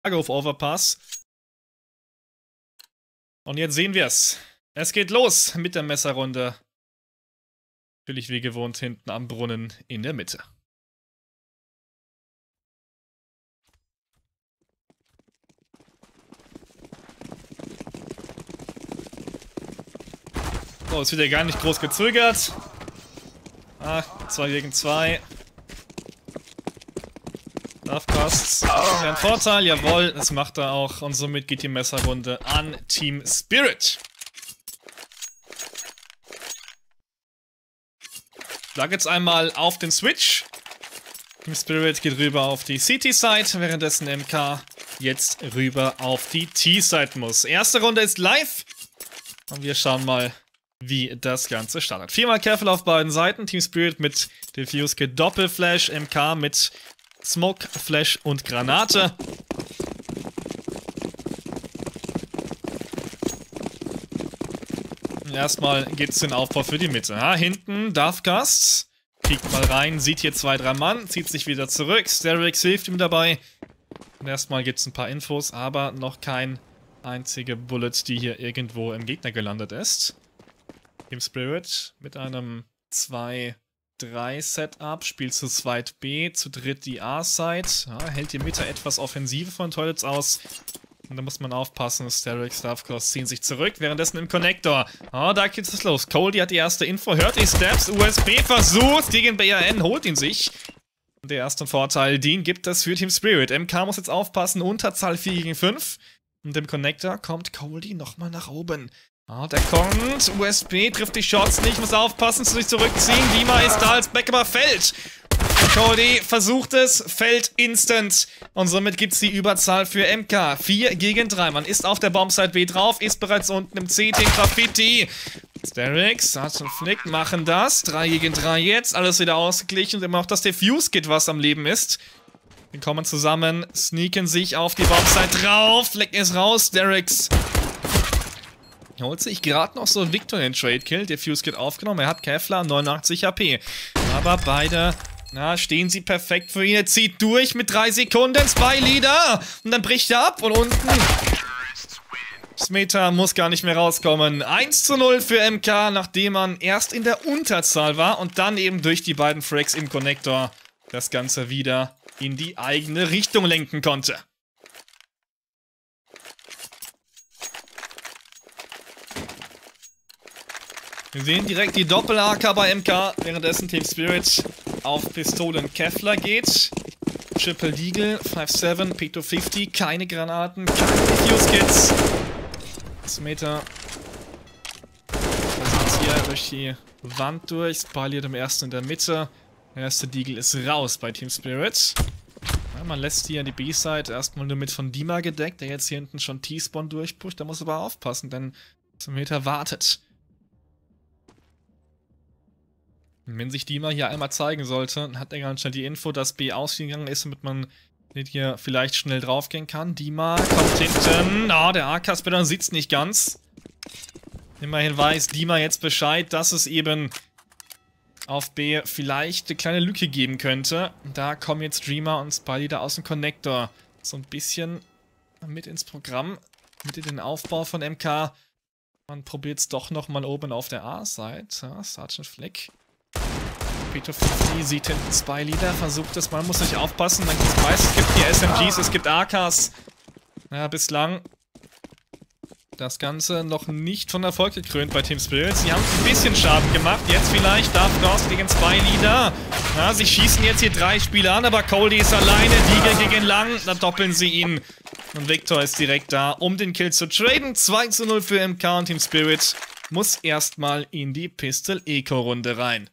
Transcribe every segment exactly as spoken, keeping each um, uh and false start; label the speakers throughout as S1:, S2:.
S1: auf Overpass. Und jetzt sehen wir es. Es geht los mit der Messerrunde. Natürlich wie gewohnt hinten am Brunnen in der Mitte. So, es wird ja gar nicht groß gezögert. Ah, zwei gegen zwei. Darfcasts. Ein Vorteil, jawohl, das macht er auch. Und somit geht die Messerrunde an Team Spirit. Ich sag jetzt einmal auf den Switch. Team Spirit geht rüber auf die C T-Side, währenddessen M K jetzt rüber auf die T-Side muss. Erste Runde ist live. Und wir schauen mal, wie das Ganze startet. Viermal Careful auf beiden Seiten. Team Spirit mit Diffuse Kit Doppelflash. M K mit Smoke, Flash und Granate. Erstmal geht es den Aufbau für die Mitte. Ja, hinten Darfcast. Piekt mal rein, sieht hier zwei, drei Mann, zieht sich wieder zurück. Sterix hilft ihm dabei. Und erstmal gibt es ein paar Infos, aber noch kein einzige Bullet, die hier irgendwo im Gegner gelandet ist. Team Spirit mit einem zwei drei Setup, spielt zu zweit B, zu dritt die A-Side. Ja, hält die Mitte etwas Offensive von Toilets aus. Und da muss man aufpassen, Sterix, Darfcast ziehen sich zurück, währenddessen im Connector. Oh, da geht es los. Coldie hat die erste Info, hört die Steps, U S B versucht, gegen B R N, holt ihn sich. Und der erste Vorteil, den gibt es für Team Spirit. M K muss jetzt aufpassen, Unterzahl vier gegen fünf. Und im Connector kommt Coldie nochmal nach oben. Oh, der kommt, U S B trifft die Shots nicht, muss aufpassen, zu sich zurückziehen. Dima ist da als Backup, aber fällt. Coldie versucht es, fällt instant. Und somit gibt es die Überzahl für M K. vier gegen drei. Man ist auf der Bombsite B drauf, ist bereits unten im C T. Graffiti. Sterix, Sarge und Flick machen das. drei gegen drei jetzt. Alles wieder ausgeglichen und immer noch das Diffuse-Kit, was am Leben ist. Wir kommen zusammen, sneaken sich auf die Bombsite drauf. Flick ist raus. Sterix holt sich gerade noch so Victor in den Trade-Kill. Diffuse-Kit aufgenommen. Er hat Kevlar, neunundachtzig H P. Aber beide... Na, stehen sie perfekt für ihn. Er zieht durch mit drei Sekunden. Zwei Leader. Und dann bricht er ab. Und unten... Smeta muss gar nicht mehr rauskommen. eins zu null für M K, nachdem man erst in der Unterzahl war. Und dann eben durch die beiden Frags im Connector das Ganze wieder in die eigene Richtung lenken konnte. Wir sehen direkt die Doppel-A K bei M K, währenddessen Team Spirit auf Pistolen Kevlar geht. Triple Deagle, fünf sieben, P zwei fünfzig, keine Granaten, keine Diffuse-Kits. Smeta versucht hier durch die Wand durch, spaliert im ersten in der Mitte. Der erste Deagle ist raus bei Team Spirit. Ja, man lässt hier die B-Side erstmal nur mit von Dima gedeckt, der jetzt hier hinten schon T-Spawn durchpusht. Da muss aber aufpassen, denn Smeta wartet. Wenn sich Dima hier einmal zeigen sollte, hat er ganz schnell die Info, dass B ausgegangen ist, damit man hier vielleicht schnell draufgehen kann. Dima kommt hinten. Oh, der A K-Spinner sitzt nicht ganz. Immerhin weiß Dima jetzt Bescheid, dass es eben auf B vielleicht eine kleine Lücke geben könnte. Da kommen jetzt Dreamer und Spidey da aus dem Connector so ein bisschen mit ins Programm, mit in den Aufbau von M K. Man probiert es doch nochmal oben auf der A-Seite. Ja, Sergeant Fleck. P zwei fünfzig sieht hinten zwei Leader, versucht es, man muss sich aufpassen, dann gibt es meist, es gibt hier S M Gs, es gibt A Ks. Ja, bislang das Ganze noch nicht von Erfolg gekrönt bei Team Spirit. Sie haben ein bisschen Schaden gemacht, jetzt vielleicht darf Ghost gegen zwei Leader. Ja, sie schießen jetzt hier drei Spieler an, aber Coldie ist alleine, Deagle gegen Lang, dann doppeln sie ihn. Und Victor ist direkt da, um den Kill zu traden. zwei zu null für M K und Team Spirit muss erstmal in die Pistol-Eco-Runde rein.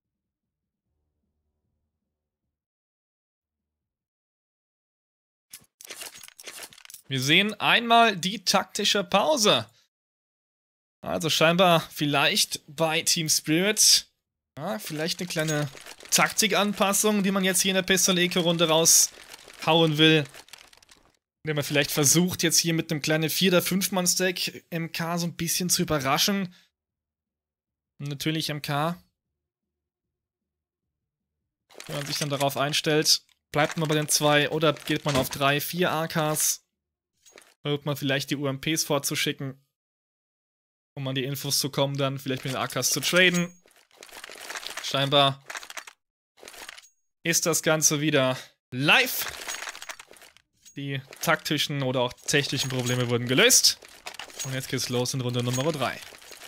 S1: Wir sehen einmal die taktische Pause. Also scheinbar vielleicht bei Team Spirit. Ja, vielleicht eine kleine Taktikanpassung, die man jetzt hier in der Pistol-Eco-Runde raushauen will. Indem man vielleicht versucht, jetzt hier mit einem kleinen vier- oder fünf Mann Stack M K so ein bisschen zu überraschen. Und natürlich M K. Wenn man sich dann darauf einstellt, Bleibt man bei den zwei oder geht man auf drei, vier A Ks? Versucht man vielleicht die U M Ps vorzuschicken, um an die Infos zu kommen, dann vielleicht mit den A Ks zu traden. Scheinbar ist das Ganze wieder live. Die taktischen oder auch technischen Probleme wurden gelöst. Und jetzt geht's los in Runde Nummer drei.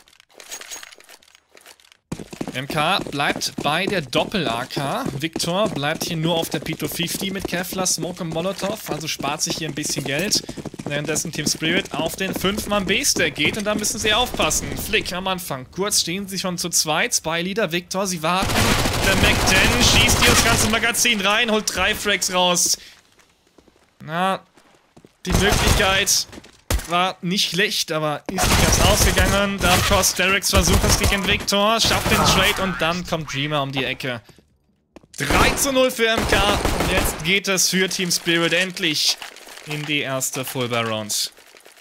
S1: M K bleibt bei der Doppel-A K. Victor bleibt hier nur auf der P zwei fünfzig mit Kevlar, Smoke und Molotov, also spart sich hier ein bisschen Geld. Währenddessen Team Spirit auf den fünf Mann B-Stack geht und da müssen sie aufpassen. Flick am Anfang. Kurz stehen sie schon zu zweit. Zwei Leader, Victor, sie warten. Der Mac zehn schießt hier das ganze Magazin rein, holt drei Frags raus. Na, die Möglichkeit war nicht schlecht, aber ist nicht ganz ausgegangen. Davkos, Derricks versucht es gegen Victor, schafft den Trade und dann kommt Dreamer um die Ecke. drei zu null für M K und jetzt geht es für Team Spirit endlich in die erste Full-Bar Round.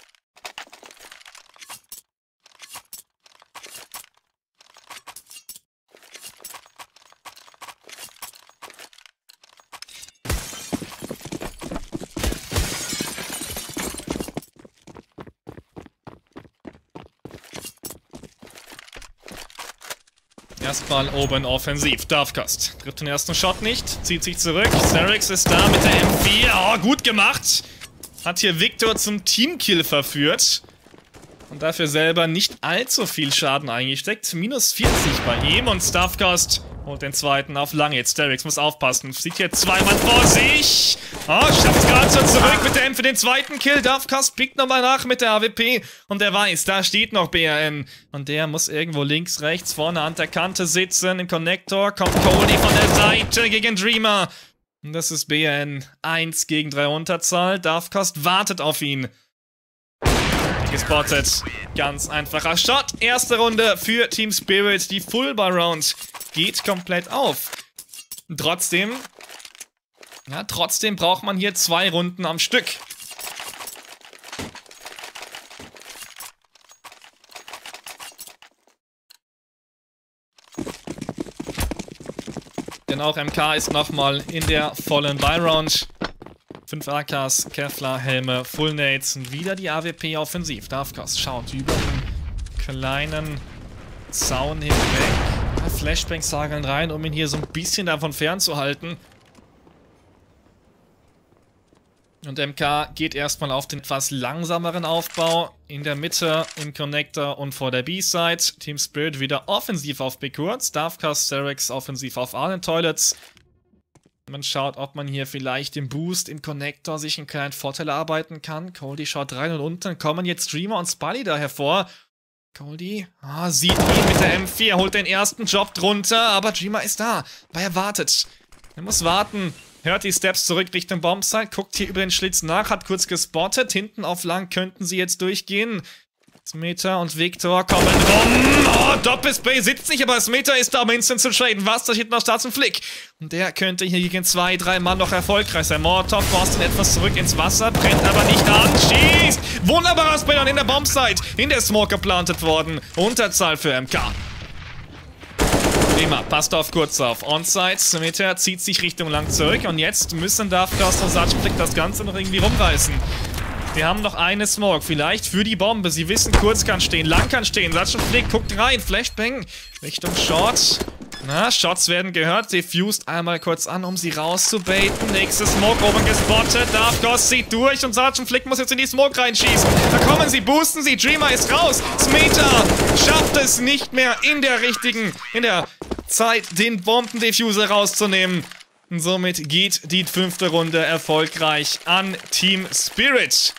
S1: Erstmal oben offensiv. Davkos trifft den ersten Shot nicht, zieht sich zurück. Derricks ist da mit der M vier. Oh, gut gemacht. Hat hier Victor zum Teamkill verführt. Und dafür selber nicht allzu viel Schaden eingesteckt. minus vierzig bei ihm und Davkos holt den zweiten auf lang. Jetzt Derricks muss aufpassen. Sieht hier zwei Mann vor sich. Oh, schafft gerade so zurück mit der M für den zweiten Kill. Davkos pickt nochmal nach mit der A W P. Und er weiß, da steht noch B R N. Und der muss irgendwo links, rechts, vorne an der Kante sitzen. Im Connector kommt Cody von der Seite gegen Dreamer. Und das ist B R N. eins gegen drei Unterzahl. Davkos wartet auf ihn. Gespottet. Ganz einfacher Shot. Erste Runde für Team Spirit. Die Full-Bar Round geht komplett auf. Trotzdem, ja, trotzdem braucht man hier zwei Runden am Stück. Denn auch M K ist nochmal in der vollen Buy-Round. fünf A Ks, Kevlar, Helme, Full Nades und wieder die A W P offensiv. Davkos schaut über den kleinen Zaun hinweg. Ja, Flashbangs sageln rein, um ihn hier so ein bisschen davon fernzuhalten. Und M K geht erstmal auf den etwas langsameren Aufbau. In der Mitte, im Connector und vor der B-Side. Team Spirit wieder offensiv auf B kurz. Davkos, Derricks offensiv auf Arlen Toilets. Man schaut, ob man hier vielleicht im Boost, im Connector sich einen kleinen Vorteil erarbeiten kann. Coldie schaut rein und unten kommen jetzt Dreamer und Spully da hervor. Coldie ah, sieht ihn mit der M vier, holt den ersten Job drunter, aber Dreamer ist da, weil er wartet. Er muss warten, hört die Steps zurück Richtung Bombsite, guckt hier über den Schlitz nach, hat kurz gespottet. Hinten auf lang könnten sie jetzt durchgehen. Smeeta und Victor kommen rum. Oh, Doppelspray sitzt nicht, aber Smeeta ist da, um instant zu traden. Was, da steht noch Starts und Flick. Und der könnte hier gegen zwei, drei Mann noch erfolgreich sein. Molotov forst ihn etwas zurück ins Wasser, brennt aber nicht an. Schießt! Wunderbarer Spray in der Bombsite. In der Smoke geplantet worden. Unterzahl für M K. Dreamer passt auf kurz auf. Onside, Smeeta zieht sich Richtung lang zurück. Und jetzt müssen Davkos und Sergeant Flick das Ganze noch irgendwie rumreißen. Wir haben noch eine Smoke, vielleicht für die Bombe. Sie wissen, kurz kann stehen, lang kann stehen. Sergeant Flick guckt rein, Flashbang Richtung Short. Na, Shots werden gehört. Defused einmal kurz an, um sie rauszubaiten. Nächste Smoke oben gespottet. Davkos zieht durch und Sergeant Flick muss jetzt in die Smoke reinschießen. Da kommen sie, boosten sie. Dreamer ist raus. Smeeta schafft es nicht mehr in der richtigen, in der Zeit, den Bombendeffuser rauszunehmen. Und somit geht die fünfte Runde erfolgreich an Team Spirit.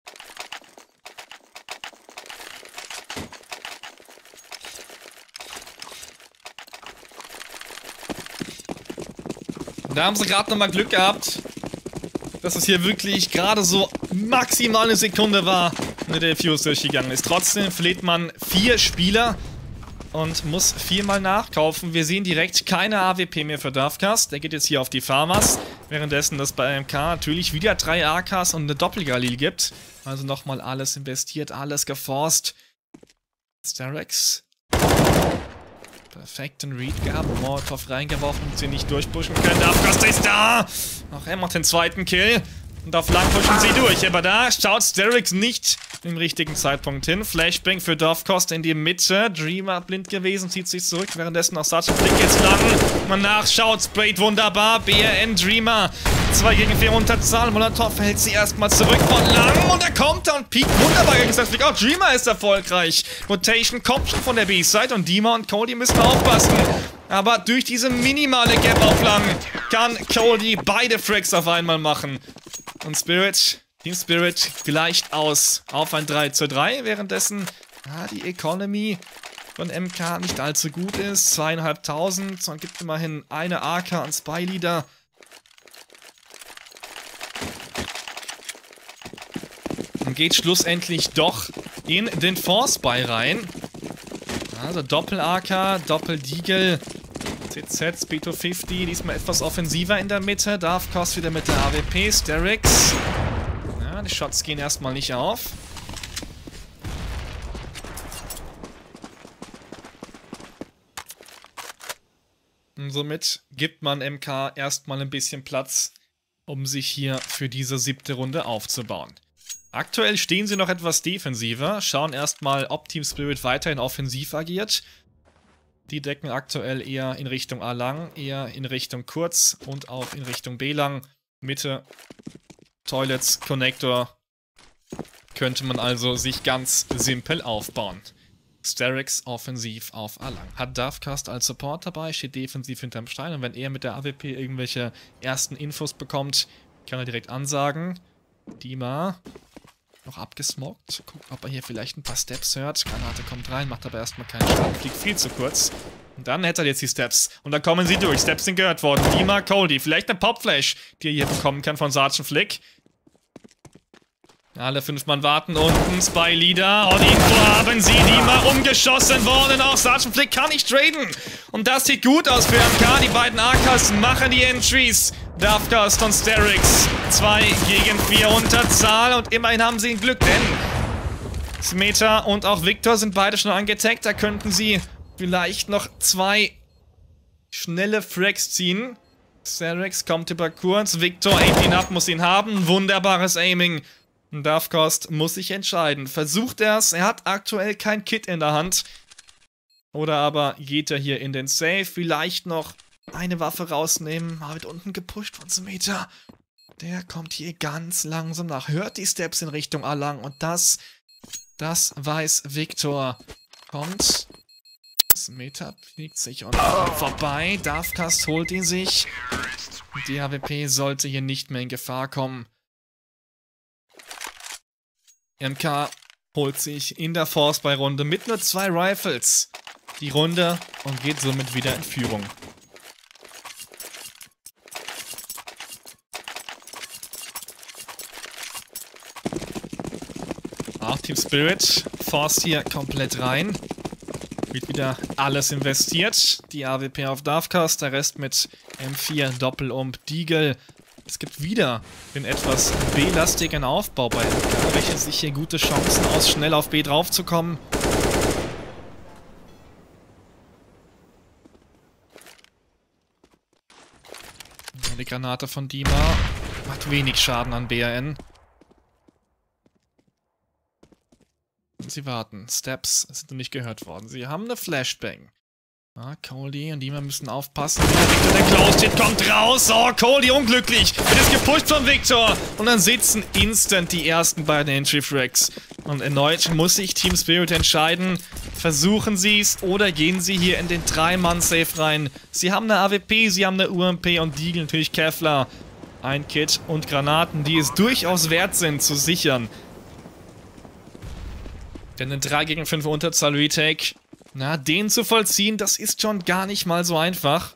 S1: Da haben sie gerade nochmal Glück gehabt, dass es hier wirklich gerade so maximal eine Sekunde war, wenn der Fuse durchgegangen ist. Trotzdem verliert man vier Spieler und muss viermal nachkaufen. Wir sehen direkt keine A W P mehr für Davkos. Der geht jetzt hier auf die Farmers. Währenddessen es bei M K natürlich wieder drei A Ks und eine Doppelgalil gibt. Also nochmal alles investiert, alles geforst. Derricks Perfekten Read gehabt, Molotov reingeworfen, und sie nicht durchpushen können. Dafgast ist da! Auch er macht den zweiten Kill. Und auf lang pushen sie durch, aber da schaut Sterix nicht im richtigen Zeitpunkt hin. Flashbang für Dovkost in die Mitte. Dreamer blind gewesen, zieht sich zurück. Währenddessen auch Sergeant Flick jetzt lang. Man nachschaut, sprayt wunderbar. B R N Dreamer. zwei gegen vier Unterzahl. Molotov hält sie erstmal zurück von lang. Und er kommt da und piekt wunderbar gegen Sergeant Flick. Auch Dreamer ist erfolgreich. Rotation kommt schon von der B-Side und Dima und Cody müssen aufpassen. Aber durch diese minimale Gap auf lang kann Cody beide Frags auf einmal machen. Und Spirit, Team Spirit gleicht aus auf ein drei zu drei, währenddessen ah, die Economy von M K nicht allzu gut ist. Zweieinhalbtausend, man gibt immerhin eine A K an Spy-Leader. Und geht schlussendlich doch in den Force-Spy rein. Also Doppel-A K, Doppel-Deagle. C Z, Speed to fünfzig, diesmal etwas offensiver in der Mitte. Dovkost wieder mit der A W P, Sterix. Ja, die Shots gehen erstmal nicht auf. Und somit gibt man M K erstmal ein bisschen Platz, um sich hier für diese siebte Runde aufzubauen. Aktuell stehen sie noch etwas defensiver, schauen erstmal, ob Team Spirit weiterhin offensiv agiert. Die decken aktuell eher in Richtung A lang, eher in Richtung kurz und auch in Richtung B lang. Mitte, Toilets, Connector könnte man also sich ganz simpel aufbauen. Sterix offensiv auf A lang. Hat Dovkost als Support dabei, steht defensiv hinterm Stein und wenn er mit der A W P irgendwelche ersten Infos bekommt, kann er direkt ansagen. Dima noch abgesmoked. Guckt, ob er hier vielleicht ein paar Steps hört. Granate kommt rein, macht aber erstmal keinen Schaden. Fliegt viel zu kurz. Und dann hätte er jetzt die Steps. Und dann kommen sie durch. Steps sind gehört worden. Dima, Cody. Vielleicht eine Popflash, die er hier bekommen kann von Sergeant Flick. Alle fünf Mann warten unten. Spy-Leader. Und Info haben sie. Dima umgeschossen worden. Auch Sergeant Flick kann nicht traden. Und das sieht gut aus für M K. Die beiden A Ks machen die Entries. Dovkost und Sterix. zwei gegen vier Unterzahl. Und immerhin haben sie ein Glück, denn Smeta und auch Victor sind beide schon angetaggt. Da könnten sie vielleicht noch zwei schnelle Frags ziehen. Sterix kommt über kurz. Victor aimt ihn ab, muss ihn haben. Wunderbares Aiming. Dovkost muss sich entscheiden. Versucht er es? Er hat aktuell kein Kit in der Hand. Oder aber geht er hier in den Safe? Vielleicht noch eine Waffe rausnehmen. Ah, wird unten gepusht von Smeta. Der kommt hier ganz langsam nach. Hört die Steps in Richtung A lang. Und das, das weiß Victor. Kommt. Smeta fliegt sich und vorbei. Dovkost holt ihn sich. Und die A W P sollte hier nicht mehr in Gefahr kommen. M K holt sich in der Force-Spy-Runde mit nur zwei Rifles die Runde und geht somit wieder in Führung. Auch Team Spirit forst hier komplett rein. Wird wieder alles investiert. Die A W P auf Dovkost, der Rest mit M vier, Doppelump, Deagle. Es gibt wieder den etwas B-lastigen Aufbau bei M K, welche sich hier gute Chancen aus, schnell auf B draufzukommen. Die Granate von Dima macht wenig Schaden an B R N. Und sie warten. Steps sind noch nicht gehört worden. Sie haben eine Flashbang. Ah, Cody und Dima müssen aufpassen. Victor, der Close-Hit kommt raus. Oh, Cody unglücklich. Wird jetzt gepusht von Victor. Und dann sitzen instant die ersten beiden Entry-Frags. Und erneut muss sich Team Spirit entscheiden. Versuchen sie es oder gehen sie hier in den drei Mann Safe rein. Sie haben eine A W P, sie haben eine U M P und Deagle natürlich Kevlar. Ein Kit und Granaten, die es durchaus wert sind zu sichern. Denn ein drei gegen fünf Unterzahl Retake, na, den zu vollziehen, das ist schon gar nicht mal so einfach.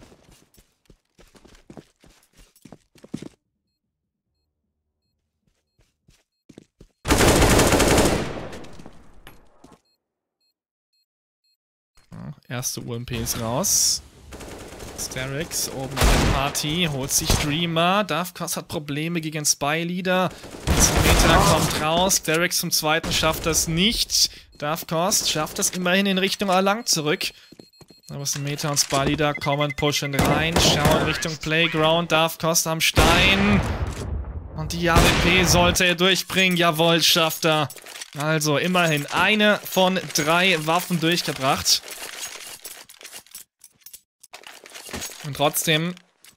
S1: Ja, erste U M P ist raus. Sterix oben an der Party, holt sich Dreamer. Dovkost hat Probleme gegen Spy-Leader. Smeta kommt raus. Sterix zum zweiten schafft das nicht. Dovkost schafft das immerhin in Richtung A lang zurück. Aber es ist ein Meter und Spali da, kommen, pushen rein, schauen Richtung Playground, darf Costa am Stein. Und die A W P sollte er durchbringen, jawohl, schafft er. Also immerhin eine von drei Waffen durchgebracht. Und trotzdem...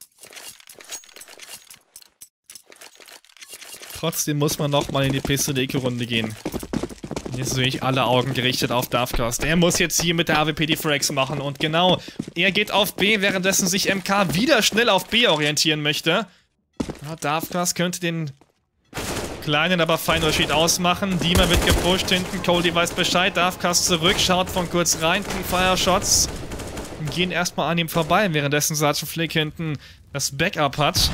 S1: Trotzdem muss man nochmal in die Pistol-Eco-Runde gehen. Jetzt sehe ich alle Augen gerichtet auf Dafcast. Er muss jetzt hier mit der A W P die Frags machen. Und genau, er geht auf B, währenddessen sich M K wieder schnell auf B orientieren möchte. Ja, Dafcast könnte den kleinen, aber feinen Unterschied ausmachen. Dima wird gepusht hinten. Coldie weiß Bescheid. Dafcast zurück, schaut von kurz rein. Die Fire-Shots gehen erstmal an ihm vorbei, währenddessen Sergeant Flick hinten das Backup hat.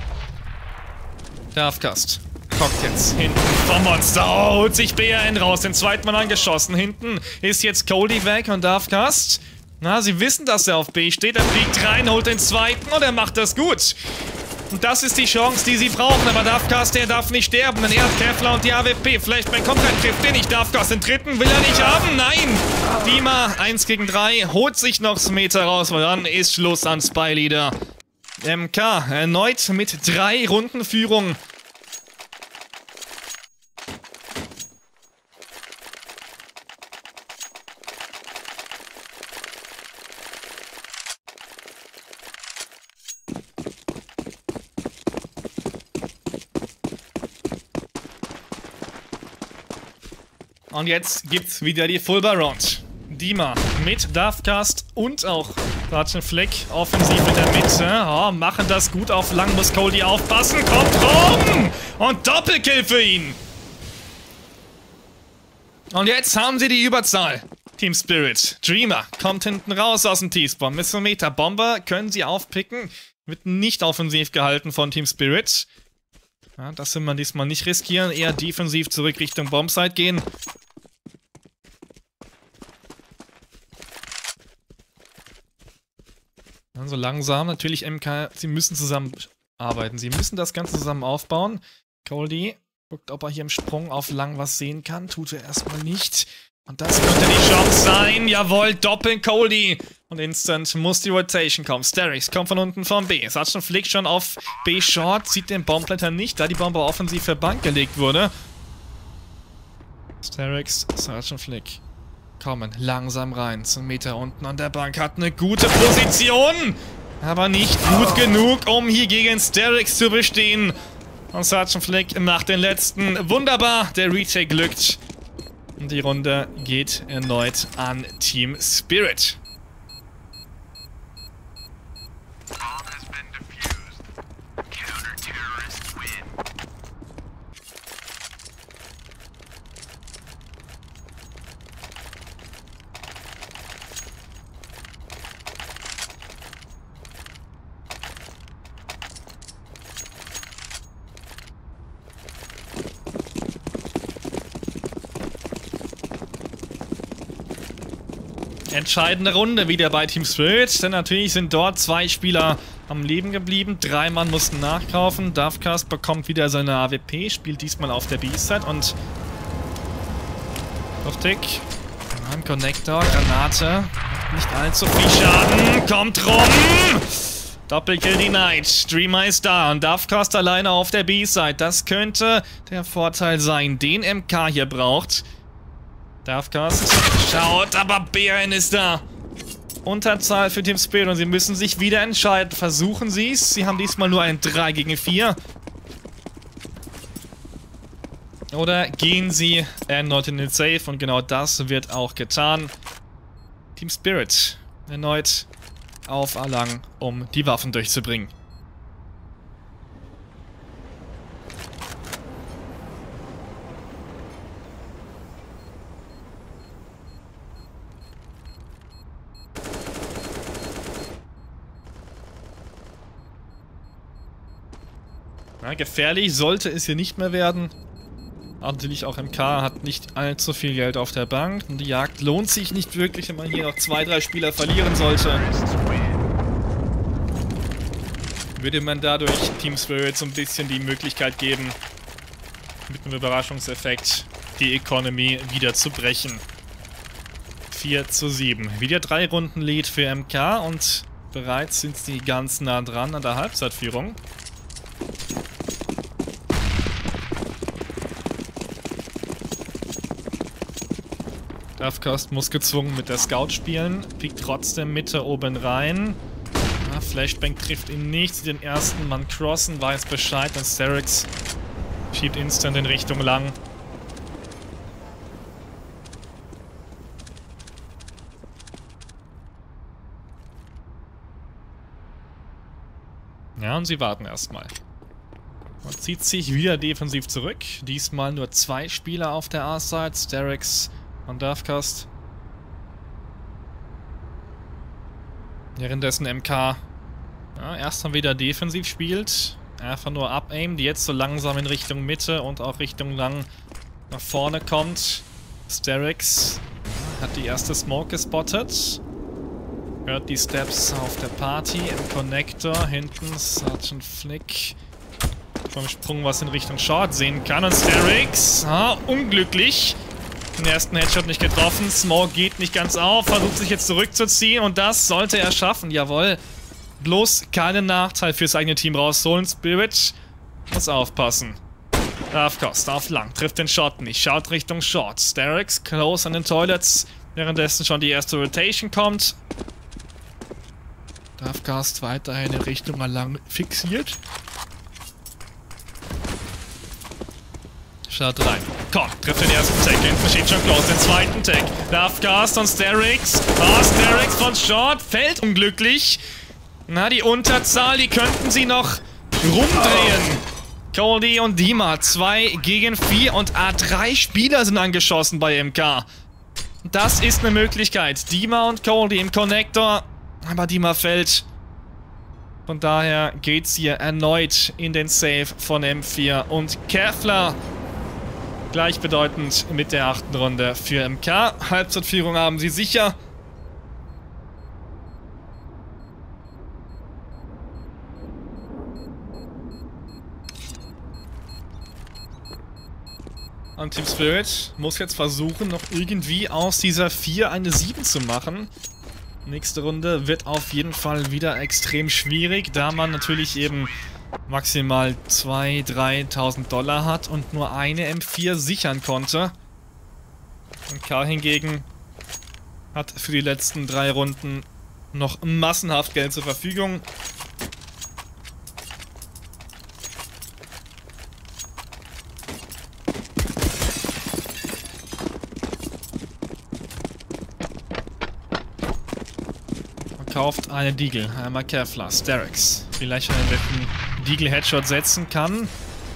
S1: Dafcast. Kommt jetzt hinten vom Monster. Oh, holt sich B R N raus. Den zweiten Mann angeschossen. Hinten ist jetzt Coldie weg und Dafcast. Na, sie wissen, dass er auf B steht. Er fliegt rein, holt den zweiten und er macht das gut. Und das ist die Chance, die sie brauchen. Aber Dafcast, der darf nicht sterben, denn er hat Kevlar und die A W P. Vielleicht kommt ein Triff, den nicht Dafcast. Den dritten will er nicht haben. Nein! Dima, eins gegen drei, holt sich noch das Meter raus, weil dann ist Schluss an Spy-Leader. M K erneut mit drei Runden Führung. Und jetzt gibt's wieder die Full Bar Round. Dima mit Dafcast und auch Sergeant Flick offensiv in der Mitte. Oh, machen das gut auf lang, muss Coldie aufpassen. Kommt rum! Und Doppelkill für ihn. Und jetzt haben sie die Überzahl. Team Spirit. Dreamer kommt hinten raus aus dem T-Spawn. Missometer Bomber können sie aufpicken. Wird nicht offensiv gehalten von Team Spirit. Ja, das will man diesmal nicht riskieren. Eher defensiv zurück Richtung Bombsite gehen. Dann so langsam. Natürlich M K, sie müssen zusammenarbeiten. Sie müssen das Ganze zusammen aufbauen. Coldie guckt, ob er hier im Sprung auf lang was sehen kann. Tut er erstmal nicht. Und das könnte die Chance sein. Jawohl, doppeln Coldie. Und instant muss die Rotation kommen. Sterix kommt von unten vom B. Sergeant Flick schon auf B Short. Sieht den Bombleiter nicht, da die Bombe offensiv für Bank gelegt wurde. Sterix, Sergeant Flick kommen langsam rein. Zum Meter unten an der Bank. Hat eine gute Position. Aber nicht gut genug, um hier gegen Sterix zu bestehen. Und Sergeant Flick macht den letzten. Wunderbar, der Retake glückt. Und die Runde geht erneut an Team Spirit. Entscheidende Runde wieder bei Team Spirit, denn natürlich sind dort zwei Spieler am Leben geblieben. Drei Mann mussten nachkaufen. Dafcast bekommt wieder seine A W P, spielt diesmal auf der B-Side und Luftig. Ein Connector, Granate. Nicht allzu viel Schaden. Kommt rum! Doppelkill denied. Dreamer ist da und Dafcast alleine auf der B-Side. Das könnte der Vorteil sein, den M K hier braucht. Dafcast schaut, aber B R N ist da. Unterzahl für Team Spirit und sie müssen sich wieder entscheiden. Versuchen sie es. Sie haben diesmal nur ein drei gegen vier. Oder gehen sie erneut in den Safe und genau das wird auch getan. Team Spirit erneut auf Alang, um die Waffen durchzubringen. Ja, gefährlich sollte es hier nicht mehr werden. Aber natürlich auch M K hat nicht allzu viel Geld auf der Bank. Und die Jagd lohnt sich nicht wirklich, wenn man hier noch zwei, drei Spieler verlieren sollte. Würde man dadurch Team Spirit so ein bisschen die Möglichkeit geben, mit einem Überraschungseffekt die Economy wieder zu brechen. vier zu sieben. Wieder drei Runden Lead für M K und bereits sind sie ganz nah dran an der Halbzeitführung. Dafcast muss gezwungen mit der Scout spielen, piekt trotzdem Mitte oben rein. Ah, Flashbang trifft ihn nicht, sie den ersten Mann crossen, weiß Bescheid und Sterix schiebt instant in Richtung lang. Ja, und sie warten erstmal. Man zieht sich wieder defensiv zurück. Diesmal nur zwei Spieler auf der A-Side, Sterix und Dafcast. Währenddessen M K ja, erstmal wieder defensiv spielt. Einfach nur abaimt, jetzt so langsam in Richtung Mitte und auch Richtung lang nach vorne kommt. Sterix hat die erste Smoke gespottet. Hört die Steps auf der Party im Connector. Hinten Sergeant Flick vom Sprung was in Richtung Short sehen kann. Und Sterix, ah, unglücklich. Den ersten Headshot nicht getroffen. Smoke geht nicht ganz auf. Versucht sich jetzt zurückzuziehen. Und das sollte er schaffen. Jawohl. Bloß keinen Nachteil fürs eigene Team rausholen. Spirit muss aufpassen. Dafcast auf lang. Trifft den Shot nicht. Schaut Richtung Short. Sterix close an den Toilets. Währenddessen schon die erste Rotation kommt. Dafcast weiterhin in Richtung lang fixiert. Schaut rein. Komm, trifft den ersten Tag. Hinten steht schon close, den zweiten Tag. Dafcast und Sterix. Ah, Sterix von Short fällt unglücklich. Na, die Unterzahl, die könnten sie noch rumdrehen. Cody und Dima, zwei gegen vier und A drei Spieler sind angeschossen bei M K. Das ist eine Möglichkeit. Dima und Cody im Connector. Aber Dima fällt. Von daher geht's hier erneut in den Save von M vier. Und Kefler gleichbedeutend mit der achten Runde für M K. Halbzeitführung haben sie sicher. Und Team Spirit muss jetzt versuchen, noch irgendwie aus dieser vier eine sieben zu machen. Nächste Runde wird auf jeden Fall wieder extrem schwierig, da man natürlich eben maximal zweitausend, dreitausend Dollar hat und nur eine M vier sichern konnte. Und K hingegen hat für die letzten drei Runden noch massenhaft Geld zur Verfügung. Kauft eine Deagle. Einmal Kefler. Sterix. Vielleicht einen letzten Deagle-Headshot setzen kann.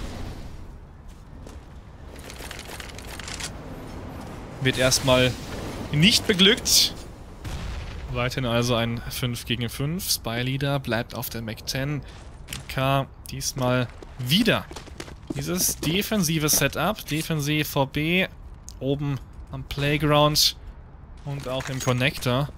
S1: Wird erstmal nicht beglückt. Weiterhin also ein fünf gegen fünf. Spy-Leader bleibt auf der Mac zehn. K diesmal wieder dieses defensive Setup. Defensiv V B. Oben am Playground. Und auch im Connector.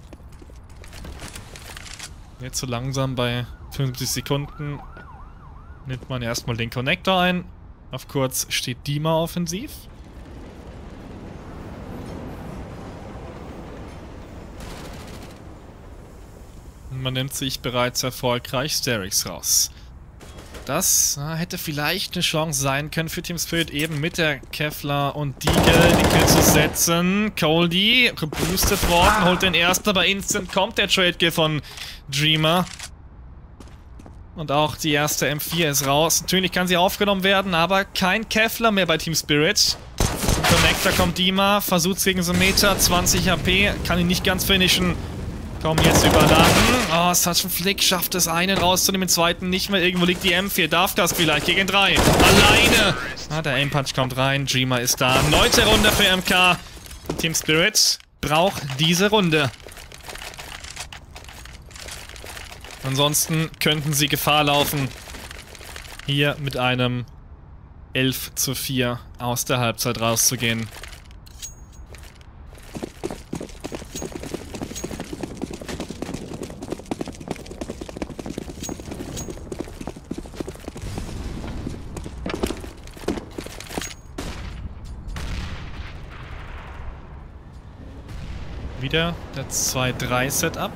S1: Jetzt so langsam bei fünfzig Sekunden nimmt man erstmal den Connector ein. Auf kurz steht Dima offensiv. Und man nimmt sich bereits erfolgreich Sterix raus. Das äh, hätte vielleicht eine Chance sein können für Team Spirit, eben mit der Kefler und Deagle den Kill zu setzen. Coldie, geboostet worden, holt den ersten, aber instant kommt der Trade-Kill von Dreamer. Und auch die erste M vier ist raus. Natürlich kann sie aufgenommen werden, aber kein Kefler mehr bei Team Spirit. Im Connector kommt Dima, versucht gegen so Meter, zwanzig H P, kann ihn nicht ganz finishen. Kommen jetzt überladen. Oh, Sergeant Flick schafft es, einen rauszunehmen, den zweiten nicht mehr. Irgendwo liegt die M vier. Dafcast vielleicht gegen drei. Alleine. Ah, der Aim-Punch kommt rein. Dreamer ist da. Neunte Runde für M K. Team Spirit braucht diese Runde. Ansonsten könnten sie Gefahr laufen, hier mit einem elf zu vier aus der Halbzeit rauszugehen. Wieder der zwei drei Setup.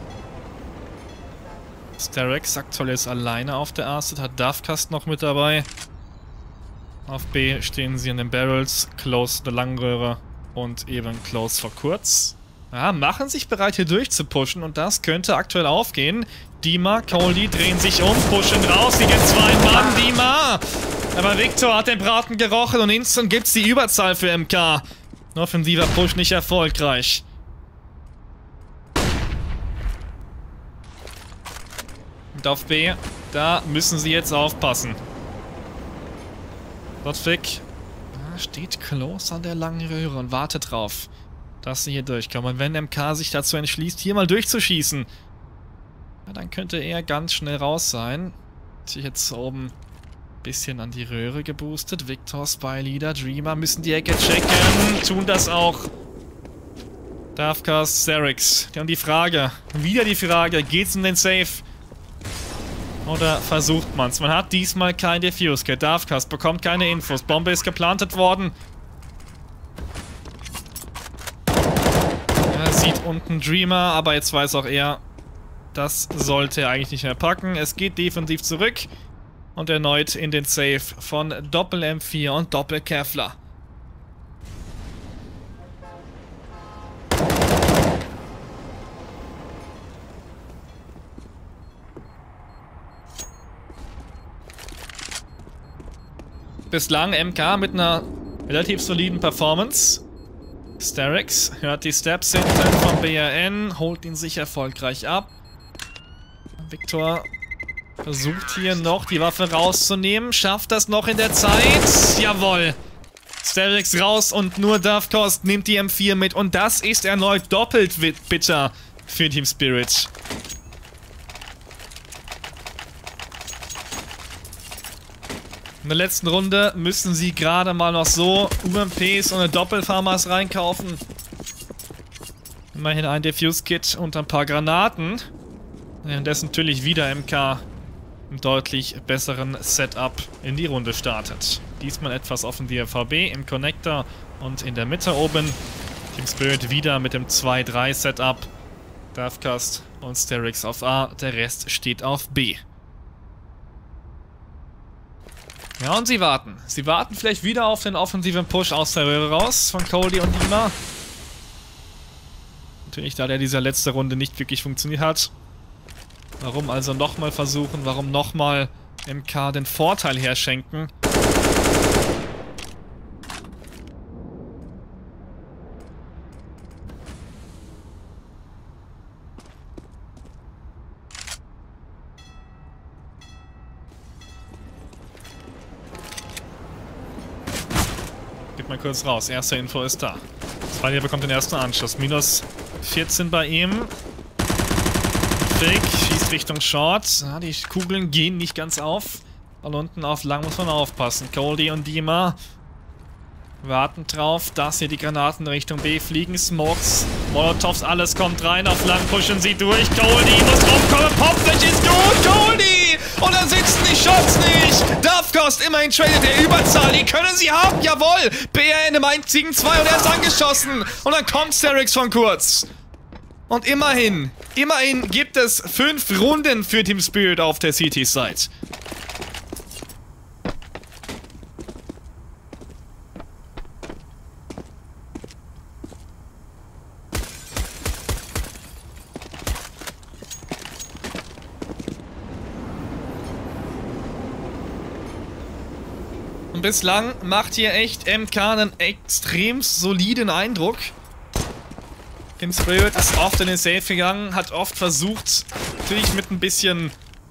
S1: Sterex aktuell ist alleine auf der A-Set, hat Dovecast noch mit dabei. Auf B stehen sie in den Barrels, Close der Langröhre und eben Close vor kurz. Ja, machen sich bereit hier durchzupushen und das könnte aktuell aufgehen. Dima, Coldy drehen sich um, pushen raus, sie gehen zwei Mann, Dima! Aber Victor hat den Braten gerochen und instant gibt's die Überzahl für M K. Offensiver Push nicht erfolgreich. Und auf B, da müssen sie jetzt aufpassen. Ludwig steht close an der langen Röhre und wartet drauf, dass sie hier durchkommen. Und wenn M K sich dazu entschließt, hier mal durchzuschießen, ja, dann könnte er ganz schnell raus sein. Sich jetzt oben ein bisschen an die Röhre geboostet. Victor, Spy Leader, Dreamer müssen die Ecke checken. Tun das auch. Dovecast, Sterex. Die haben die Frage. Wieder die Frage. Geht's um den Safe? Oder versucht man's? Man hat diesmal kein Defuse Kit. Dovecast bekommt keine Infos. Bombe ist geplantet worden. Er sieht unten Dreamer, aber jetzt weiß auch er, das sollte er eigentlich nicht mehr packen. Es geht defensiv zurück. Und erneut in den Safe von Doppel M vier und Doppel Kevlar. Bislang M K mit einer relativ soliden Performance. Sterex hört die Steps hinten vom B R N, holt ihn sich erfolgreich ab. Victor versucht hier noch die Waffe rauszunehmen, schafft das noch in der Zeit. Jawohl. Sterex raus und nur Dovecast nimmt die M vier mit und das ist erneut doppelt bitter für Team Spirit. In der letzten Runde müssen sie gerade mal noch so U M Ps und eine Doppelfarmers reinkaufen. Immerhin ein Defuse-Kit und ein paar Granaten. Währenddessen natürlich wieder M K im deutlich besseren Setup in die Runde startet. Diesmal etwas offensiver V B im Connector und in der Mitte oben. Team Spirit wieder mit dem zwei drei Setup. Dovecast und Sterex auf A, der Rest steht auf B. Ja, und sie warten. Sie warten vielleicht wieder auf den offensiven Push aus der Röhre raus von Coldy und Dima. Natürlich, da der dieser letzte Runde nicht wirklich funktioniert hat. Warum also nochmal versuchen? Warum nochmal M K den Vorteil herschenken? Gib mal kurz raus. Erste Info ist da. Spy bekommt den ersten Anschluss. Minus vierzehn bei ihm. Fake. Schießt Richtung Short. Ja, die Kugeln gehen nicht ganz auf. Und unten auf lang muss man aufpassen. Coldy und Dima warten drauf, dass hier die Granaten Richtung B fliegen. Smokes, Molotovs, alles kommt rein. Auf lang pushen sie durch. Coldy muss draufkommen. Popfish ist gut. Coldy! Und dann sitzen die Shots nicht. Dovecast immerhin tradet der Überzahl. Die können sie haben. Jawohl. B R N im eins gegen zwei und er ist angeschossen. Und dann kommt Sterex von kurz. Und immerhin, immerhin gibt es fünf Runden für Team Spirit auf der C T-Side. Und bislang macht hier echt M K einen extrem soliden Eindruck. Team Spirit ist oft in den Safe gegangen, hat oft versucht, natürlich mit ein bisschen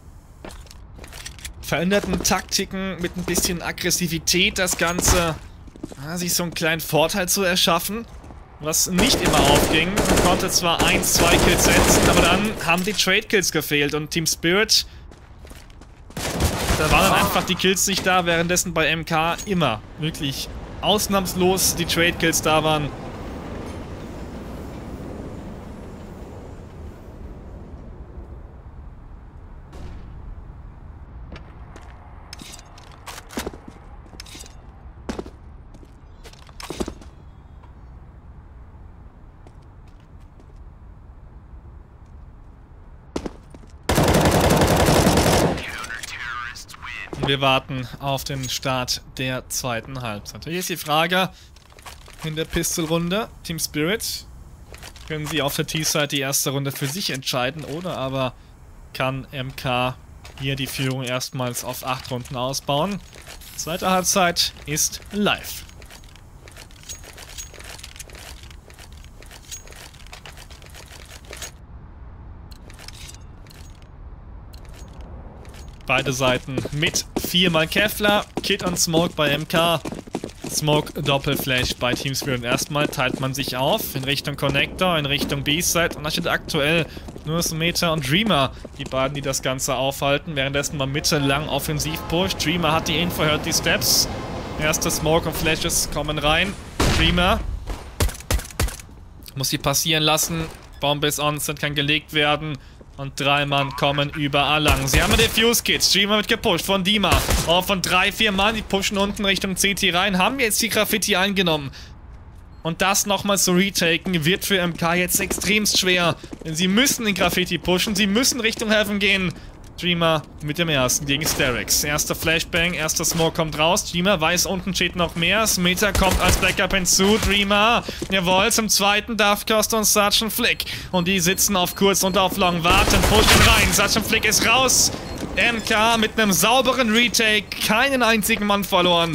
S1: veränderten Taktiken, mit ein bisschen Aggressivität das Ganze, ja, sich so einen kleinen Vorteil zu erschaffen, was nicht immer aufging. Man konnte zwar eins, zwei Kills setzen, aber dann haben die Trade Kills gefehlt und Team Spirit, da waren dann einfach die Kills nicht da, währenddessen bei M K immer, wirklich ausnahmslos die Trade Kills da waren. wir warten auf den Start der zweiten Halbzeit. Hier ist die Frage in der Pistol-Runde. Team Spirit, können sie auf der T-Side die erste Runde für sich entscheiden oder aber kann M K hier die Führung erstmals auf acht Runden ausbauen? Zweite Halbzeit ist live. Beide Seiten mit viermal Kevlar, Kit und Smoke bei M K, Smoke Doppelflash bei Team Spirit. Erstmal teilt man sich auf in Richtung Connector, in Richtung B-Side und da steht aktuell nur Smeta und Dreamer, die beiden, die das Ganze aufhalten. Währenddessen mal Mitte lang offensiv pusht. Dreamer hat die Info, hört die Steps. Erste Smoke und Flashes kommen rein. Dreamer muss sie passieren lassen. Bombe ist on, kann gelegt werden. Und drei Mann kommen überall lang. Sie haben den Defuse-Kit. Streamer wird gepusht von Dima. Auch von drei, vier Mann. Die pushen unten Richtung C T rein. Haben jetzt die Graffiti eingenommen. Und das nochmal zu retaken wird für M K jetzt extremst schwer. Denn sie müssen den Graffiti pushen. Sie müssen Richtung Heaven gehen. Dreamer mit dem ersten gegen Sterix. Erster Flashbang, erster Smoke kommt raus. Dreamer weiß, unten steht noch mehr. Smeta kommt als Backup hinzu. Dreamer, jawohl, zum zweiten Dafcast und Sergeant Flick. Und die sitzen auf kurz und auf long, warten, pushen rein. Sergeant Flick ist raus. M K mit einem sauberen Retake. Keinen einzigen Mann verloren.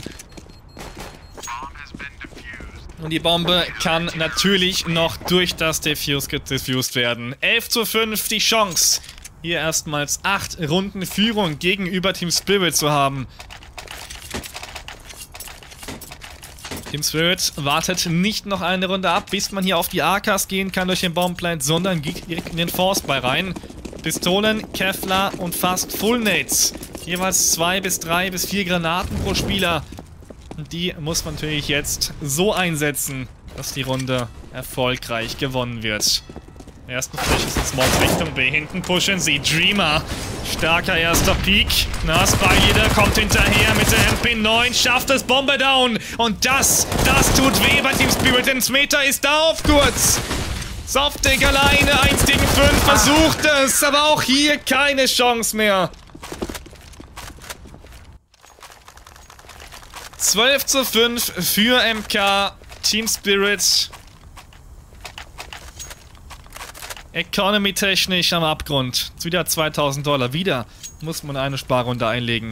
S1: Und die Bombe kann natürlich noch durch das Defuse gedifused werden. elf zu fünf die Chance, hier erstmals acht Runden Führung gegenüber Team Spirit zu haben. Team Spirit wartet nicht noch eine Runde ab, bis man hier auf die A Ks gehen kann durch den Bombplant, sondern geht direkt in den Force bei rein. Pistolen, Kevlar und fast Full Nades. Jeweils zwei bis drei bis vier Granaten pro Spieler. Und die muss man natürlich jetzt so einsetzen, dass die Runde erfolgreich gewonnen wird. Ersten Flash ist jetzt Smoke Richtung B. Hinten pushen sie. Dreamer. Starker erster Peak. Na, Spyleader kommt hinterher mit der M P neun. Schafft es. Bombe down. Und das, das tut weh bei Team Spirit. Denn Smeta ist da auf kurz. Softig alleine. eins gegen fünf. Versucht es. Aber auch hier keine Chance mehr. zwölf zu fünf für M K. Team Spirit. Economy-technisch am Abgrund. Jetzt wieder zweitausend Dollar. Wieder muss man eine Sparrunde einlegen.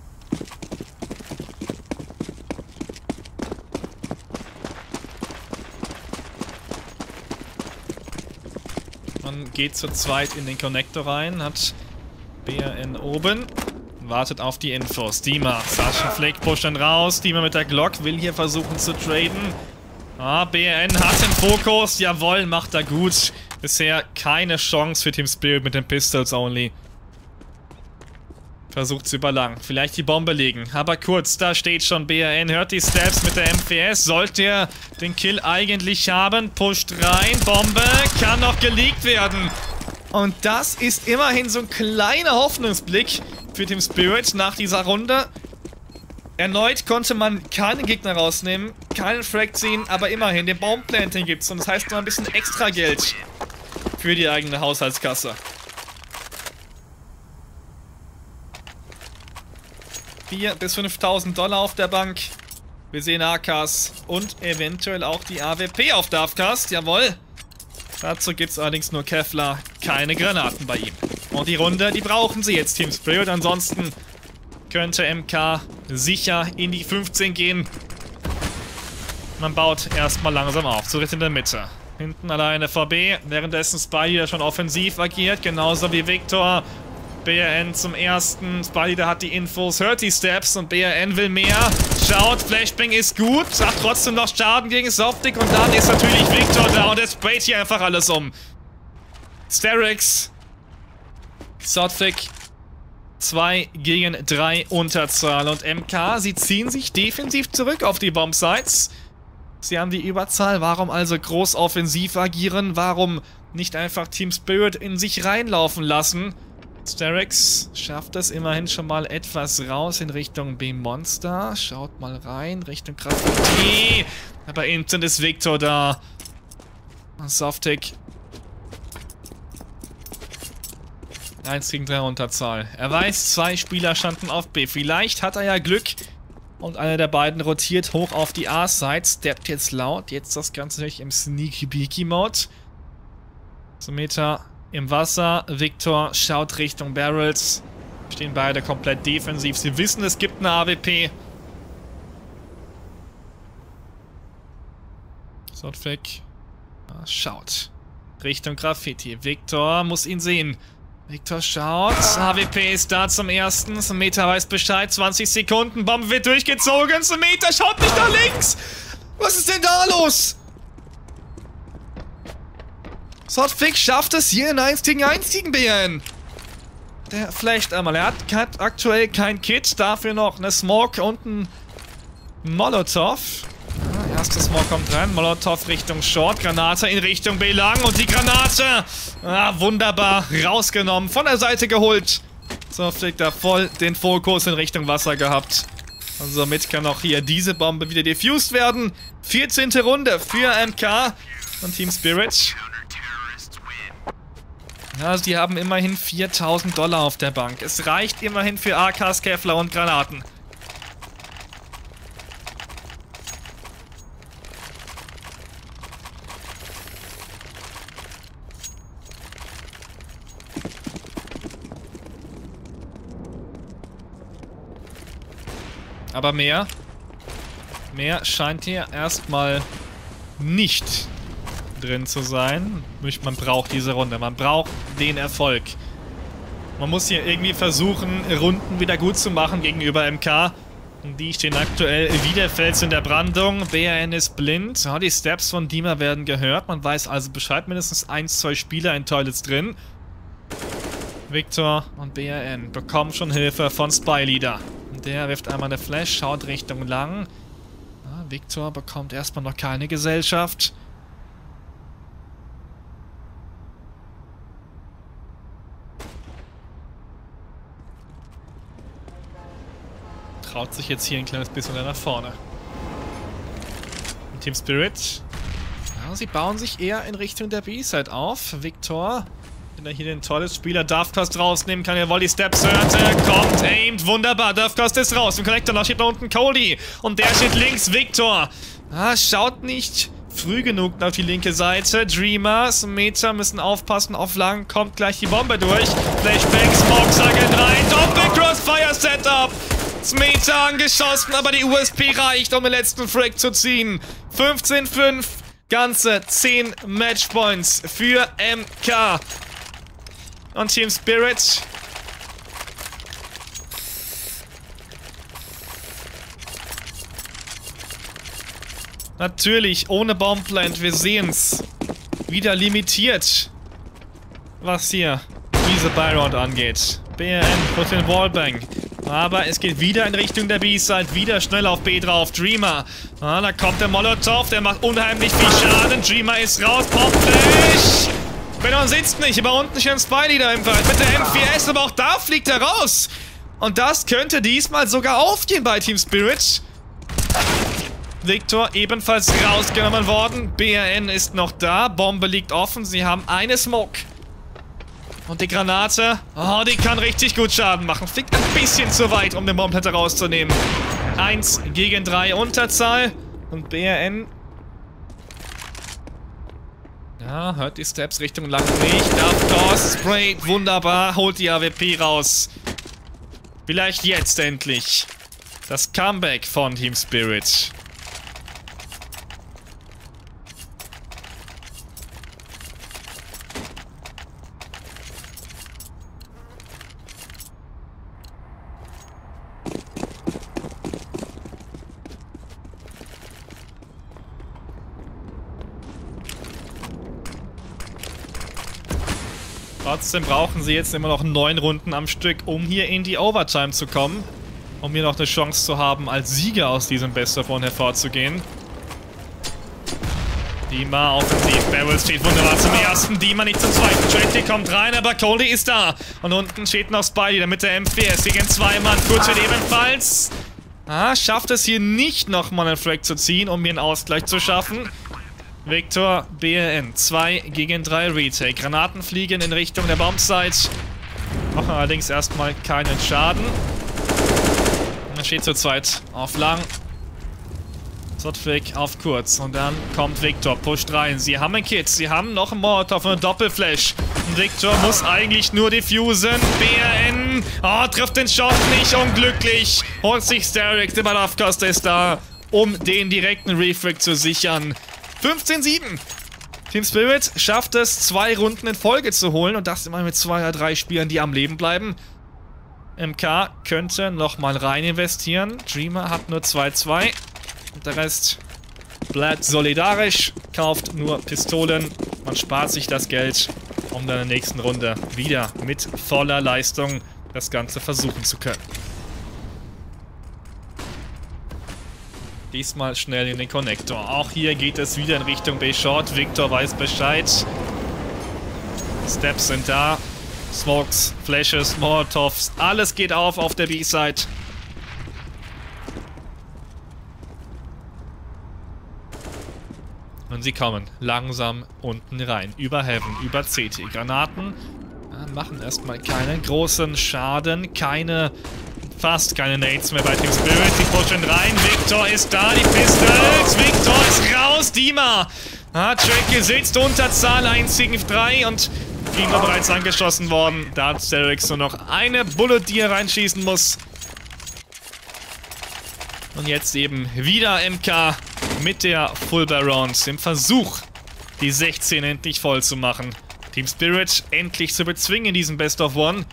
S1: Man geht zu zweit in den Connector rein, hat B R N oben, wartet auf die Infos. Dima, Sergeant Flick pusht dann raus. Dima mit der Glock will hier versuchen zu traden. Ah, B R N hat den Fokus. Jawohl, macht er gut. Bisher keine Chance für Team Spirit mit den Pistols only. Versucht zu überlangen. Vielleicht die Bombe legen. Aber kurz, da steht schon B R N. Hört die Steps mit der M P S. Sollte er den Kill eigentlich haben. Pusht rein. Bombe kann noch geleakt werden. Und das ist immerhin so ein kleiner Hoffnungsblick für Team Spirit nach dieser Runde. Erneut konnte man keinen Gegner rausnehmen, keinen Frag ziehen, aber immerhin den Bombenplanting gibt's. Und das heißt nur ein bisschen extra Geld für die eigene Haushaltskasse. viertausend bis fünftausend Dollar auf der Bank. Wir sehen A Ks und eventuell auch die A W P auf Dafcast. Jawohl. Dazu gibt es allerdings nur Kevlar, keine Granaten bei ihm. Und die Runde, die brauchen sie jetzt, Team Spirit. Ansonsten könnte M K sicher in die fünfzehn gehen. Man baut erstmal langsam auf. Zurück in der Mitte. Hinten alleine V B. Währenddessen Spyleader schon offensiv agiert. Genauso wie Victor. B R N zum ersten. Spyleader hat die Infos, hört die Steps und B R N will mehr. Schaut, Flashbang ist gut. Hat trotzdem noch Schaden gegen Softic. Und dann ist natürlich Victor da und er sprayt hier einfach alles um. Sterix. Softic. zwei gegen drei Unterzahl. Und M K, sie ziehen sich defensiv zurück auf die Bombsites. Sie haben die Überzahl. Warum also groß offensiv agieren? Warum nicht einfach Team Spirit in sich reinlaufen lassen? Sterix schafft es immerhin schon mal etwas raus in Richtung B-Monster. Schaut mal rein, Richtung Graffiti. Aber instant ist Victor da. Softic eins gegen drei Unterzahl. Er weiß, zwei Spieler standen auf B. Vielleicht hat er ja Glück und einer der beiden rotiert hoch auf die A-Side. Steppt jetzt laut. Jetzt das Ganze natürlich im Sneaky-Beaky-Mode. Sameta im Wasser. Victor schaut Richtung Barrels. Stehen beide komplett defensiv. Sie wissen, es gibt eine A W P. Sotfik schaut Richtung Graffiti. Victor muss ihn sehen. Victor schaut. A W P ist da zum ersten. Sameta weiß Bescheid. zwanzig Sekunden. Bombe wird durchgezogen. Sameta schaut nicht nach links. Was ist denn da los? Sotfik schafft es hier in eins gegen eins gegen B R N. Der flasht einmal. Er hat, hat aktuell kein Kit. Dafür noch eine Smoke und ein Molotov. Ah, erster Smoke kommt rein. Molotov Richtung Short. Granate in Richtung B lang. Und die Granate. Ah, wunderbar. Rausgenommen. Von der Seite geholt. Sotfik da voll den Fokus in Richtung Wasser gehabt. Und somit kann auch hier diese Bombe wieder diffused werden. vierzehnte Runde für M K und Team Spirit. Ja, sie haben immerhin viertausend Dollar auf der Bank. Es reicht immerhin für A Ks, Kevlar und Granaten. Aber mehr, mehr scheint hier erstmal nicht drin zu sein. Man braucht diese Runde, man braucht den Erfolg. Man muss hier irgendwie versuchen, Runden wieder gut zu machen gegenüber M K. Die stehen aktuell wieder Fels in der Brandung. B R N ist blind. Ja, die Steps von Dima werden gehört. Man weiß also Bescheid. Mindestens eins, zwei Spieler in Toilets drin. Victor und B R N bekommen schon Hilfe von Spyleader. Der wirft einmal eine Flash, schaut Richtung lang. Ja, Victor bekommt erstmal noch keine Gesellschaft. Traut sich jetzt hier ein kleines bisschen nach vorne. Und Team Spirit. Ja, sie bauen sich eher in Richtung der B-Side auf. Victor, wenn er hier den tollen Spieler Duffcast rausnehmen kann, er Volley Steps hört, er kommt, aimed, wunderbar, Duffcast ist raus. Im Connector noch steht da unten Cody und der steht links, Victor. Ah, schaut nicht früh genug auf die linke Seite. Dreamer, Sameta müssen aufpassen, auf lang kommt gleich die Bombe durch. Flashbang, Smoke, geht rein, Doppel-Crossfire-Setup. Sameta angeschossen, aber die U S P reicht, um den letzten Frag zu ziehen. fünfzehn fünf, ganze zehn Matchpoints für M K. Und Team Spirit. Natürlich, ohne Bombplant, wir sehen's. Wieder limitiert, was hier diese Buy-Round angeht. B R N put den Wallbang. Aber es geht wieder in Richtung der B-Side, wieder schnell auf B drauf. Dreamer. Ah, da kommt der Molotov, der macht unheimlich viel Schaden. Dreamer ist raus, Bombflash. Benon sitzt nicht, aber unten steht ein Spyleader im Wald mit der M vier S, aber auch da fliegt er raus. Und das könnte diesmal sogar aufgehen bei Team Spirit. Victor ebenfalls rausgenommen worden. B R N ist noch da, Bombe liegt offen, sie haben eine Smoke. Und die Granate, oh, die kann richtig gut Schaden machen. Fliegt ein bisschen zu weit, um den Bombplanter rauszunehmen. eins gegen drei Unterzahl. Und B R N... Ja, hört die Steps Richtung lang nicht. Duffcast sprayt, wunderbar, holt die A W P raus. Vielleicht jetzt endlich. Das Comeback von Team Spirit. Trotzdem brauchen sie jetzt immer noch neun Runden am Stück, um hier in die Overtime zu kommen. Um hier noch eine Chance zu haben, als Sieger aus diesem Best-of-One hervorzugehen. Dima offensiv, Barrel steht wunderbar zum ersten, Dima nicht zum zweiten. Trinity kommt rein, aber Cody ist da. Und unten steht noch Spidey, mit der M vier S gegen zwei Mann. Kurz wird ebenfalls. Ah, schafft es hier nicht nochmal einen Frag zu ziehen, um hier einen Ausgleich zu schaffen. Victor, B R N, zwei gegen drei Retake. Granaten fliegen in Richtung der Bombsite. Machen allerdings erstmal keinen Schaden. Er steht zurzeit auf lang. Zotwig auf kurz. Und dann kommt Viktor, pusht rein. Sie haben einen Kit, sie haben noch einen Molotov und einen Doppelflash. Und Viktor muss eigentlich nur diffusen. B R N. Oh, trifft den Shot nicht. Unglücklich. Holt sich Sterik. Der Balafkost ist da, um den direkten Refrag zu sichern. fünfzehn sieben. Team Spirit schafft es, zwei Runden in Folge zu holen. Und das immer mit zwei oder drei Spielern, die am Leben bleiben. M K könnte nochmal rein investieren. Dreamer hat nur zwei zwei. Und der Rest bleibt solidarisch, kauft nur Pistolen. Man spart sich das Geld, um dann in der nächsten Runde wieder mit voller Leistung das Ganze versuchen zu können. Diesmal schnell in den Connector. Auch hier geht es wieder in Richtung B-Short. Viktor weiß Bescheid. Steps sind da. Smokes, Flashes, Molotovs. Alles geht auf auf der B-Side. Und sie kommen langsam unten rein. Über Heaven, über C T. Granaten ja, machen erstmal keinen großen Schaden. Keine, fast keine Nades mehr bei Team Spirit. Sie pushen rein. Viktor ist da, die Pistols. Viktor ist raus. Dima. Ah, Track sitzt Unterzahl eins gegen drei und Gegner bereits angeschossen worden. Da hat Sterik nur noch eine Bullet, die er reinschießen muss. Und jetzt eben wieder M K mit der Full Barons im Versuch, die sechzehn endlich voll zu machen. Team Spirit endlich zu bezwingen in diesem Best of One.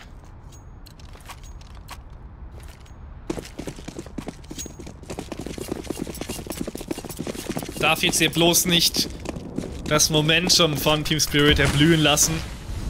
S1: Darf jetzt hier bloß nicht das Momentum von Team Spirit erblühen lassen,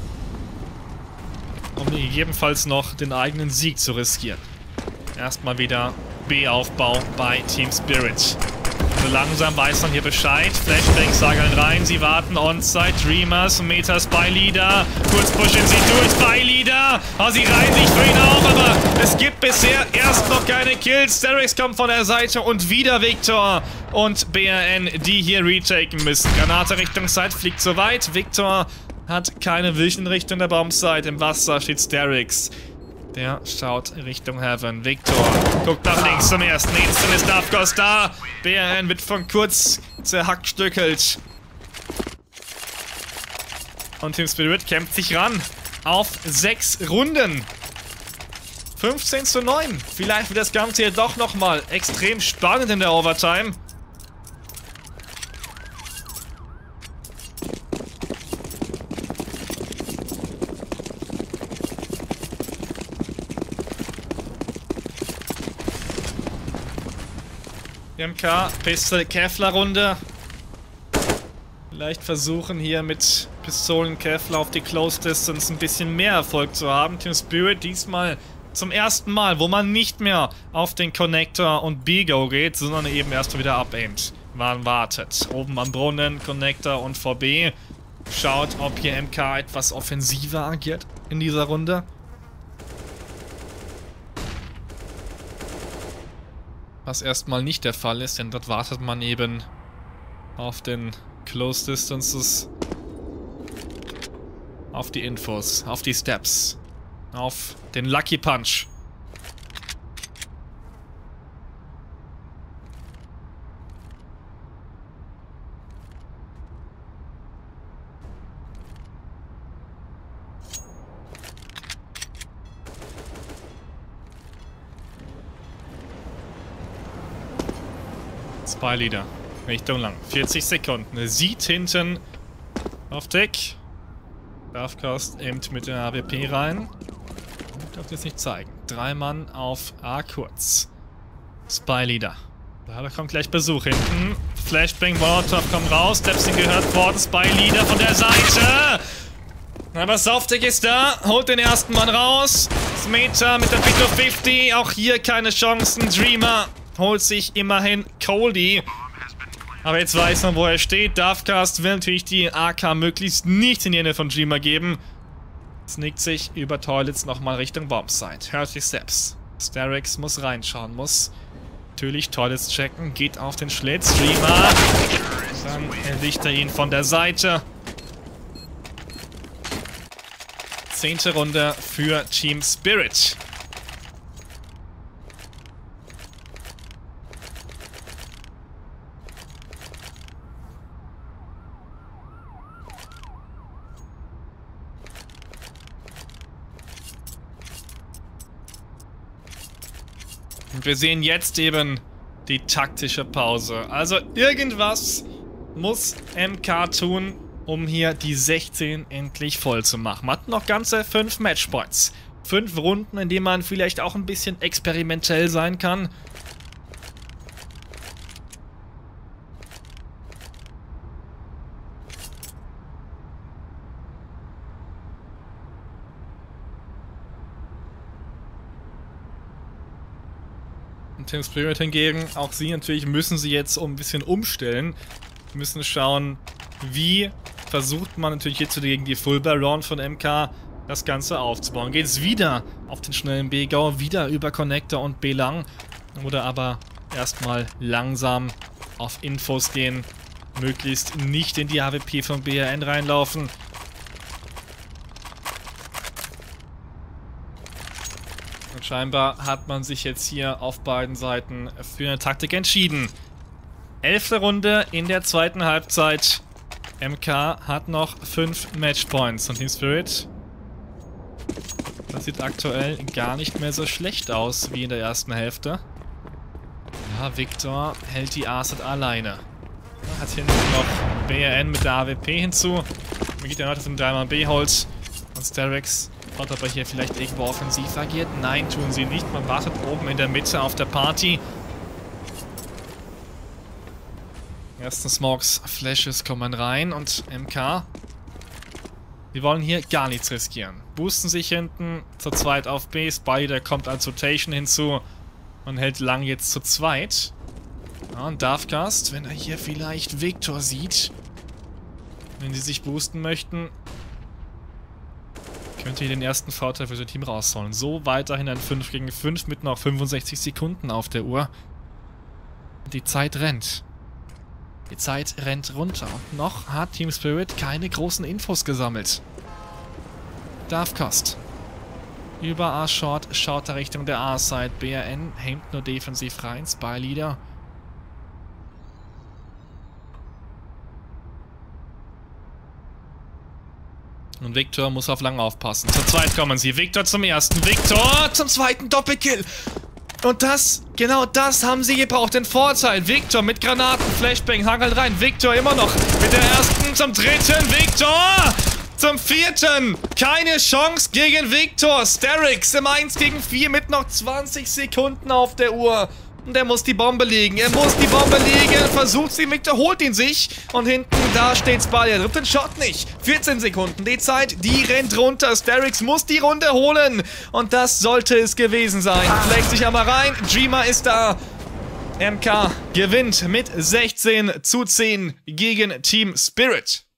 S1: um gegebenenfalls noch den eigenen Sieg zu riskieren. Erstmal wieder B-Aufbau bei Team Spirit. So langsam weiß man hier Bescheid. Flashbangs sageln rein, sie warten on-site. Dreamers, Meta, Spy-Leader. Kurz pushen sie durch, Spy-Leader. Oh, sie reihen sich für ihn auf, aber es gibt bisher erst noch keine Kills. Sterex kommt von der Seite und wieder Viktor und B R N, die hier retaken müssen. Granate Richtung Side fliegt so weit. Viktor hat keine Vision Richtung der Bombsite. Im Wasser steht Sterex. Der schaut Richtung Heaven. Viktor guckt nach links zum ersten. Instant ist Davkos da. B R N wird von kurz zerhackstückelt. Und Team Spirit kämpft sich ran auf sechs Runden. fünfzehn zu neun. Vielleicht wird das Ganze hier doch nochmal extrem spannend in der Overtime. M K, Pistol Kevlar Runde. Vielleicht versuchen hier mit Pistolen Kevlar auf die Close Distance ein bisschen mehr Erfolg zu haben. Team Spirit diesmal zum ersten Mal, wo man nicht mehr auf den Connector und B-Go geht, sondern eben erst wieder abaimt. Man wartet. Oben am Brunnen, Connector und V B. Schaut, ob hier M K etwas offensiver agiert in dieser Runde. Was erstmal nicht der Fall ist, denn dort wartet man eben auf den Close Distances, auf die Infos, auf die Steps, auf den Lucky Punch. Spy-Leader. Richtung lang. vierzig Sekunden. Sieht hinten auf Deck. Davkos aimt mit der A W P rein. Ich darf das nicht zeigen. Drei Mann auf A kurz. Spy-Leader. Da kommt gleich Besuch hinten. Flashbang, Molotov kommt raus. Stepsing gehört worden. Spy-Leader von der Seite. Aber Softig ist da. Holt den ersten Mann raus. Smeta mit der P zwei fünfzig. Auch hier keine Chancen. Dreamer holt sich immerhin Coldie. Aber jetzt weiß man, wo er steht. Davkast will natürlich die A K möglichst nicht in die Hände von Dreamer geben. Sneakt sich über Toilets nochmal Richtung Bombsite. Hört die Steps. Sterex muss reinschauen, muss natürlich Toilets checken. Geht auf den Schlitz. Dreamer. Dann erwischt er ihn von der Seite. Zehnte Runde für Team Spirit. Und wir sehen jetzt eben die taktische Pause. Also irgendwas muss M K tun, um hier die sechzehn endlich voll zu machen. Man hat noch ganze fünf Matchpoints. Fünf Runden, in denen man vielleicht auch ein bisschen experimentell sein kann. Team Spirit hingegen, auch sie natürlich müssen sie jetzt um ein bisschen umstellen. Müssen schauen, wie versucht man natürlich jetzt gegen die Full Baron von M K das Ganze aufzubauen. Geht es wieder auf den schnellen B-Gau, wieder über Connector und B-Lang. Oder aber erstmal langsam auf Infos gehen. Möglichst nicht in die A W P von B R N reinlaufen. Und scheinbar hat man sich jetzt hier auf beiden Seiten für eine Taktik entschieden. Elfte Runde in der zweiten Halbzeit. M K hat noch fünf Matchpoints. Und Team Spirit, das sieht aktuell gar nicht mehr so schlecht aus wie in der ersten Hälfte. Ja, Victor hält die A-Set alleine. Hat hinten noch B R N mit der A W P hinzu. Man geht ja heute von drei Mann B-Holz. Und Sterex hat aber hier vielleicht irgendwo offensiv agiert. Nein, tun sie nicht. Man wartet oben in der Mitte auf der Party. Ersten Smokes, Flashes kommen rein und M K, die wollen hier gar nichts riskieren. Boosten sich hinten zu zweit auf B. Spider kommt als Rotation hinzu und hält lang jetzt zu zweit. Ja, und Darfcast, wenn er hier vielleicht Victor sieht, wenn sie sich boosten möchten, könnte hier den ersten Vorteil für sein Team rausholen. So weiterhin ein fünf gegen fünf mit noch fünfundsechzig Sekunden auf der Uhr. Die Zeit rennt. Die Zeit rennt runter. Und noch hat Team Spirit keine großen Infos gesammelt. Darfcast. Über A-Short schaut er Richtung der A-Side. B R N hängt nur defensiv rein. Spy-Leader. Und Victor muss auf lang aufpassen. Zu zweit kommen sie. Victor zum ersten. Victor zum zweiten Doppelkill. Und das, genau das haben sie gebraucht. Den Vorteil. Victor mit Granaten. Flashbang, hangelt rein. Victor immer noch mit der ersten zum dritten. Victor zum vierten. Keine Chance gegen Victor. Sterex im eins gegen vier mit noch zwanzig Sekunden auf der Uhr. Und er muss die Bombe legen. Er muss die Bombe legen. Versucht sie. Victor holt ihn sich. Und hinten, da steht's bei. Er trifft den Shot nicht. vierzehn Sekunden. Die Zeit, die rennt runter. Sterex muss die Runde holen. Und das sollte es gewesen sein. Flex sich einmal rein. Dreamer ist da. M K gewinnt mit sechzehn zu zehn gegen Team Spirit.